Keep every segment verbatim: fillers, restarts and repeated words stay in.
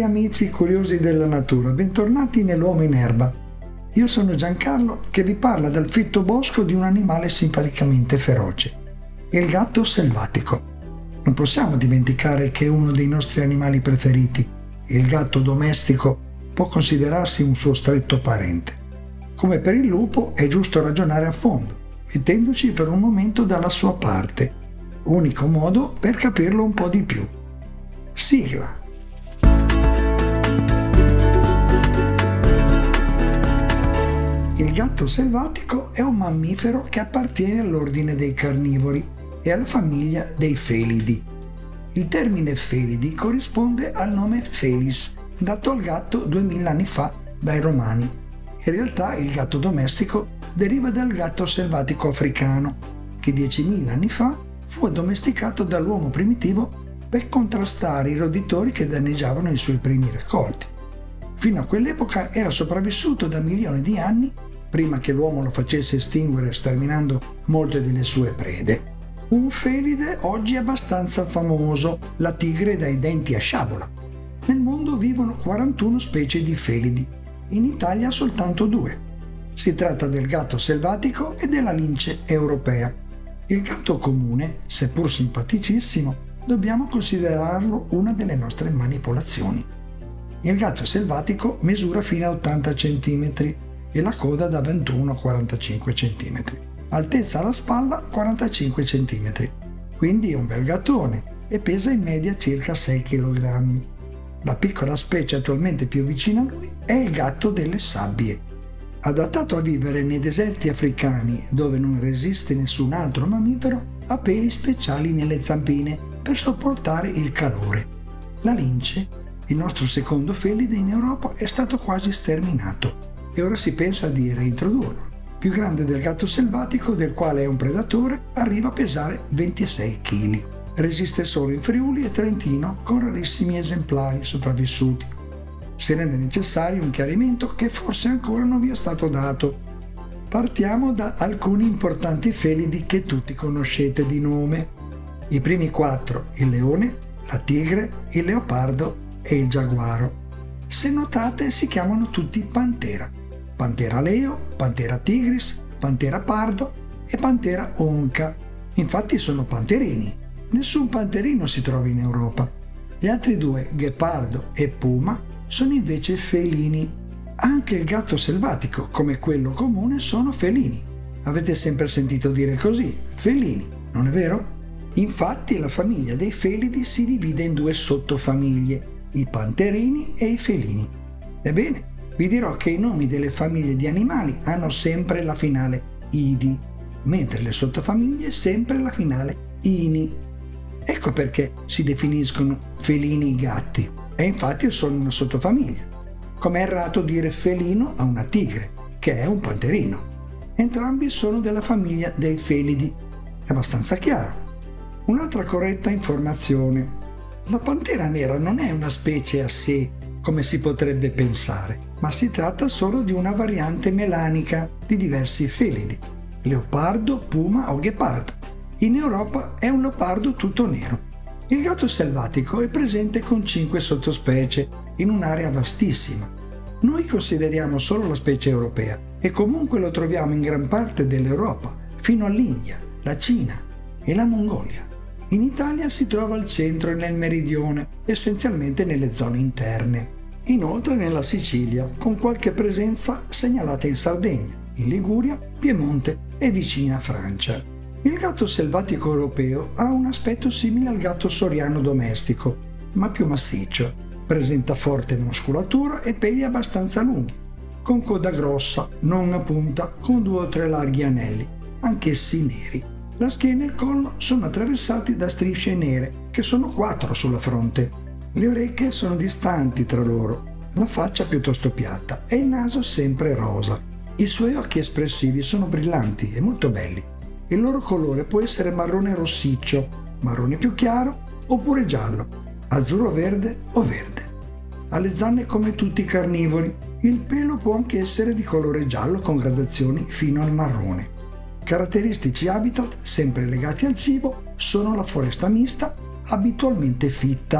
amici curiosi della natura, bentornati nell'Uomo in Erba. Io sono Giancarlo che vi parla dal fitto bosco di un animale simpaticamente feroce, il gatto selvatico. Non possiamo dimenticare che uno dei nostri animali preferiti, il gatto domestico, può considerarsi un suo stretto parente. Come per il lupo è giusto ragionare a fondo, mettendoci per un momento dalla sua parte, unico modo per capirlo un po' di più. Sigla. Il gatto selvatico è un mammifero che appartiene all'ordine dei carnivori e alla famiglia dei felidi. Il termine felidi corrisponde al nome Felis, dato al gatto duemila anni fa dai Romani. In realtà il gatto domestico deriva dal gatto selvatico africano, che diecimila anni fa fu addomesticato dall'uomo primitivo per contrastare i roditori che danneggiavano i suoi primi raccolti. Fino a quell'epoca era sopravvissuto da milioni di anni prima che l'uomo lo facesse estinguere sterminando molte delle sue prede. Un felide oggi abbastanza famoso, la tigre dai denti a sciabola. Nel mondo vivono quarantuno specie di felidi, in Italia soltanto due. Si tratta del gatto selvatico e della lince europea. Il gatto comune, seppur simpaticissimo, dobbiamo considerarlo una delle nostre manipolazioni. Il gatto selvatico misura fino a ottanta centimetri e la coda da ventuno a quarantacinque centimetri. Altezza alla spalla quarantacinque centimetri. Quindi è un bel gattone e pesa in media circa sei chilogrammi. La piccola specie attualmente più vicina a lui è il gatto delle sabbie. Adattato a vivere nei deserti africani dove non resiste nessun altro mammifero, ha peli speciali nelle zampine per sopportare il calore. La lince, il nostro secondo felide in Europa, è stato quasi sterminato e ora si pensa di reintrodurlo. Più grande del gatto selvatico, del quale è un predatore, arriva a pesare ventisei chili. Resiste solo in Friuli e Trentino con rarissimi esemplari sopravvissuti. Si rende necessario un chiarimento che forse ancora non vi è stato dato. Partiamo da alcuni importanti felidi che tutti conoscete di nome. I primi quattro, il leone, la tigre, il leopardo e il giaguaro. Se notate si chiamano tutti pantera. Pantera leo, pantera tigris, pantera pardo e pantera onca. Infatti sono panterini. Nessun panterino si trova in Europa. Gli altri due, ghepardo e puma, sono invece felini. Anche il gatto selvatico, come quello comune, sono felini. Avete sempre sentito dire così, felini, non è vero? Infatti la famiglia dei felidi si divide in due sottofamiglie, i panterini e i felini. Ebbene, vi dirò che i nomi delle famiglie di animali hanno sempre la finale idi, mentre le sottofamiglie sempre la finale ini. Ecco perché si definiscono felini i gatti, e infatti sono una sottofamiglia. Come è errato dire felino a una tigre, che è un panterino. Entrambi sono della famiglia dei felidi. È abbastanza chiaro. Un'altra corretta informazione. La pantera nera non è una specie a sé, come si potrebbe pensare, ma si tratta solo di una variante melanica di diversi felidi, leopardo, puma o ghepardo. In Europa è un leopardo tutto nero. Il gatto selvatico è presente con cinque sottospecie in un'area vastissima. Noi consideriamo solo la specie europea e comunque lo troviamo in gran parte dell'Europa, fino all'India, la Cina e la Mongolia. In Italia si trova al centro e nel meridione, essenzialmente nelle zone interne. Inoltre nella Sicilia, con qualche presenza segnalata in Sardegna, in Liguria, Piemonte e vicina Francia. Il gatto selvatico europeo ha un aspetto simile al gatto soriano domestico, ma più massiccio. Presenta forte muscolatura e peli abbastanza lunghi, con coda grossa, non a punta, con due o tre larghi anelli, anch'essi neri. La schiena e il collo sono attraversati da strisce nere, che sono quattro sulla fronte. Le orecchie sono distanti tra loro, la faccia piuttosto piatta e il naso sempre rosa. I suoi occhi espressivi sono brillanti e molto belli. Il loro colore può essere marrone rossiccio, marrone più chiaro oppure giallo, azzurro-verde o verde. Ha le zanne come tutti i carnivori. Il pelo può anche essere di colore giallo con gradazioni fino al marrone. Caratteristici habitat, sempre legati al cibo, sono la foresta mista, abitualmente fitta.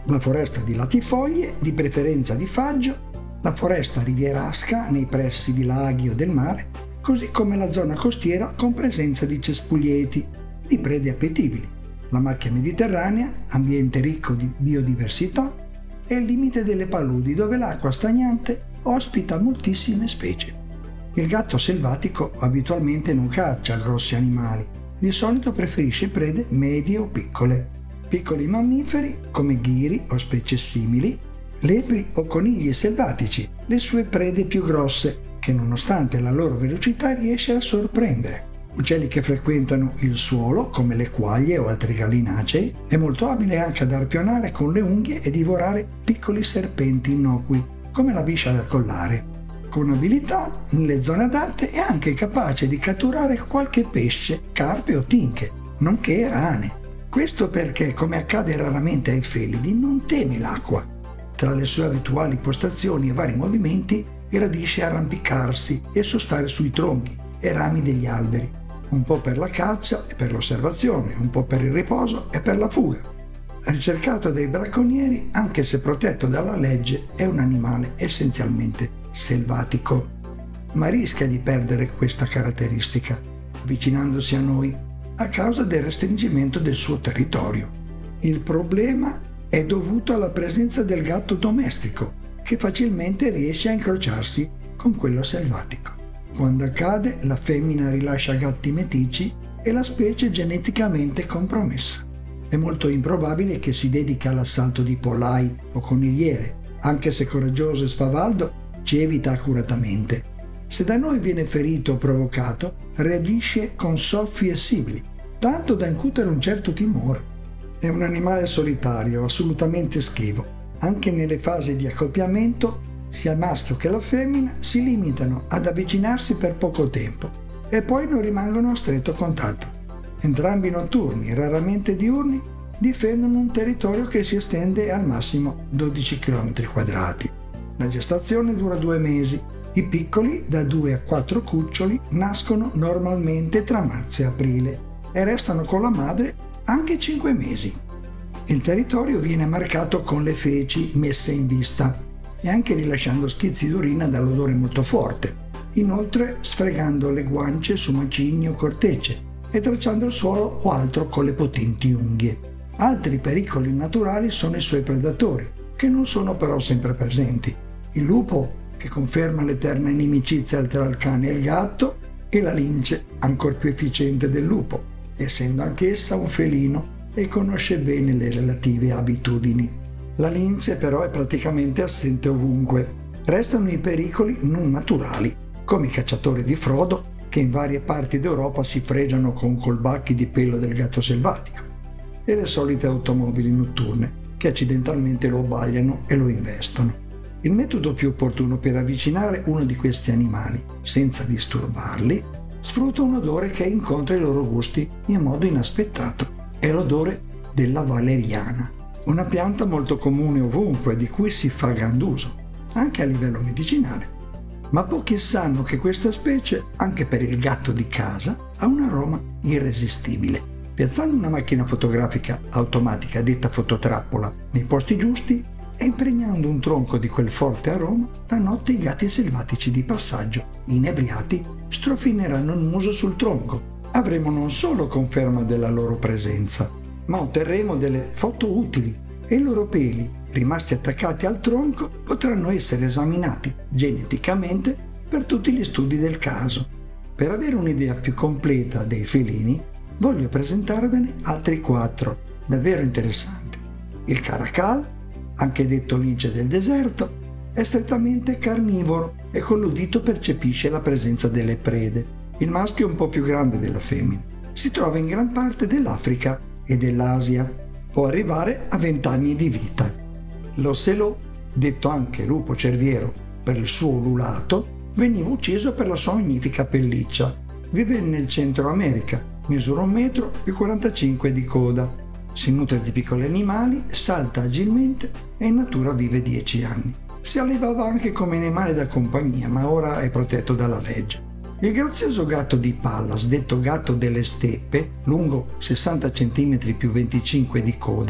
la foresta di latifoglie, di preferenza di faggio, la foresta rivierasca nei pressi di laghi o del mare, così come la zona costiera con presenza di cespuglieti, di prede appetibili. La macchia mediterranea, ambiente ricco di biodiversità, è il limite delle paludi dove l'acqua stagnante ospita moltissime specie. Il gatto selvatico abitualmente non caccia grossi animali, di solito preferisce prede medie o piccole. Piccoli mammiferi come ghiri o specie simili, lepri o conigli selvatici, le sue prede più grosse, che nonostante la loro velocità riesce a sorprendere. Uccelli che frequentano il suolo, come le quaglie o altri gallinacei, è molto abile anche ad arpionare con le unghie e divorare piccoli serpenti innocui, come la biscia del collare. Con abilità, nelle zone adatte, è anche capace di catturare qualche pesce, carpe o tinche, nonché rane. Questo perché, come accade raramente ai felidi, non teme l'acqua. Tra le sue abituali postazioni e vari movimenti, gradisce arrampicarsi e sostare sui tronchi e rami degli alberi, un po' per la caccia e per l'osservazione, un po' per il riposo e per la fuga. Ricercato dai bracconieri, anche se protetto dalla legge, è un animale essenzialmente selvatico, ma rischia di perdere questa caratteristica, avvicinandosi a noi a causa del restringimento del suo territorio. Il problema è dovuto alla presenza del gatto domestico, che facilmente riesce a incrociarsi con quello selvatico. Quando accade, la femmina rilascia gatti metici e la specie è geneticamente compromessa. È molto improbabile che si dedichi all'assalto di polai o conigliere, anche se coraggioso e spavaldo ci evita accuratamente. Se da noi viene ferito o provocato, reagisce con soffie simili, tanto da incutere un certo timore. È un animale solitario, assolutamente schivo. Anche nelle fasi di accoppiamento, sia il maschio che la femmina si limitano ad avvicinarsi per poco tempo e poi non rimangono a stretto contatto. Entrambi notturni, raramente diurni, difendono un territorio che si estende al massimo dodici chilometri quadrati. La gestazione dura due mesi. I piccoli, da due a quattro cuccioli, nascono normalmente tra marzo e aprile e restano con la madre anche cinque mesi. Il territorio viene marcato con le feci messe in vista e anche rilasciando schizzi d'urina dall'odore molto forte, inoltre sfregando le guance su macigni o cortecce e tracciando il suolo o altro con le potenti unghie. Altri pericoli naturali sono i suoi predatori, che non sono però sempre presenti. Il lupo, che conferma l'eterna inimicizia tra il cane e il gatto, e la lince, ancor più efficiente del lupo, essendo anch'essa un felino e conosce bene le relative abitudini. La lince però è praticamente assente ovunque. Restano i pericoli non naturali, come i cacciatori di frodo che in varie parti d'Europa si fregiano con colbacchi di pelo del gatto selvatico, e le solite automobili notturne che accidentalmente lo abbagliano e lo investono. Il metodo più opportuno per avvicinare uno di questi animali senza disturbarli sfrutta un odore che incontra i loro gusti in modo inaspettato. È l'odore della valeriana, una pianta molto comune ovunque di cui si fa gran uso, anche a livello medicinale. Ma pochi sanno che questa specie, anche per il gatto di casa, ha un aroma irresistibile. Piazzando una macchina fotografica automatica detta fototrappola nei posti giusti e impregnando un tronco di quel forte aroma, la notte i gatti selvatici di passaggio, inebriati, strofineranno il muso sul tronco. Avremo non solo conferma della loro presenza, ma otterremo delle foto utili e i loro peli, rimasti attaccati al tronco, potranno essere esaminati geneticamente per tutti gli studi del caso. Per avere un'idea più completa dei felini, voglio presentarvene altri quattro, davvero interessanti. Il caracal, anche detto lince del deserto, è strettamente carnivoro e con l'udito percepisce la presenza delle prede. Il maschio è un po' più grande della femmina. Si trova in gran parte dell'Africa e dell'Asia. Può arrivare a venti anni di vita. L'ocelot, detto anche lupo cerviero per il suo ululato, veniva ucciso per la sua magnifica pelliccia. Vive nel Centro America, misura un metro più quarantacinque di coda. Si nutre di piccoli animali, salta agilmente e in natura vive dieci anni. Si allevava anche come animale da compagnia, ma ora è protetto dalla legge. Il grazioso gatto di Pallas, detto gatto delle steppe, lungo sessanta centimetri più venticinque di coda,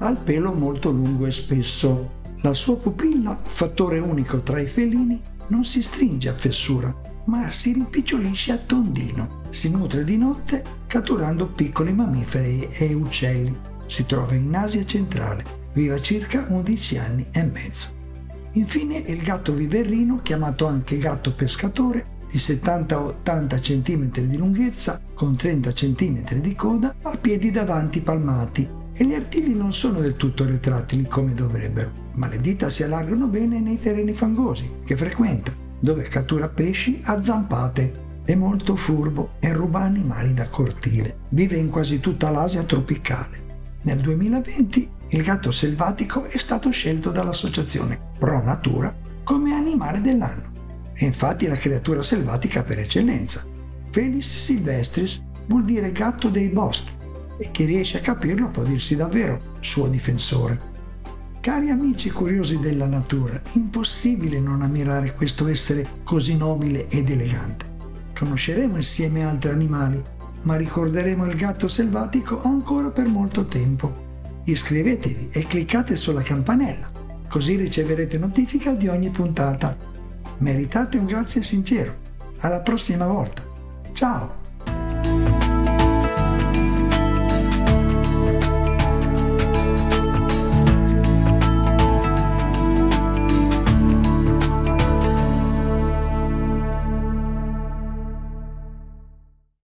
ha il pelo molto lungo e spesso. La sua pupilla, fattore unico tra i felini, non si stringe a fessura, ma si rimpicciolisce a tondino. Si nutre di notte catturando piccoli mammiferi e uccelli. Si trova in Asia centrale. Vive circa undici anni e mezzo. Infine il gatto viverrino, chiamato anche gatto pescatore, di settanta ottanta centimetri di lunghezza, con trenta centimetri di coda, ha piedi davanti palmati e gli artigli non sono del tutto retrattili come dovrebbero, ma le dita si allargano bene nei terreni fangosi che frequenta, dove cattura pesci a zampate. È molto furbo e ruba animali da cortile. Vive in quasi tutta l'Asia tropicale. Nel duemilaventi il gatto selvatico è stato scelto dall'associazione Pro Natura come animale dell'anno. È infatti la creatura selvatica per eccellenza. Felis silvestris vuol dire gatto dei boschi e chi riesce a capirlo può dirsi davvero suo difensore. Cari amici curiosi della natura, impossibile non ammirare questo essere così nobile ed elegante. Conosceremo insieme altri animali, ma ricorderemo il gatto selvatico ancora per molto tempo. Iscrivetevi e cliccate sulla campanella, così riceverete notifica di ogni puntata. Meritate un grazie sincero. Alla prossima volta. Ciao!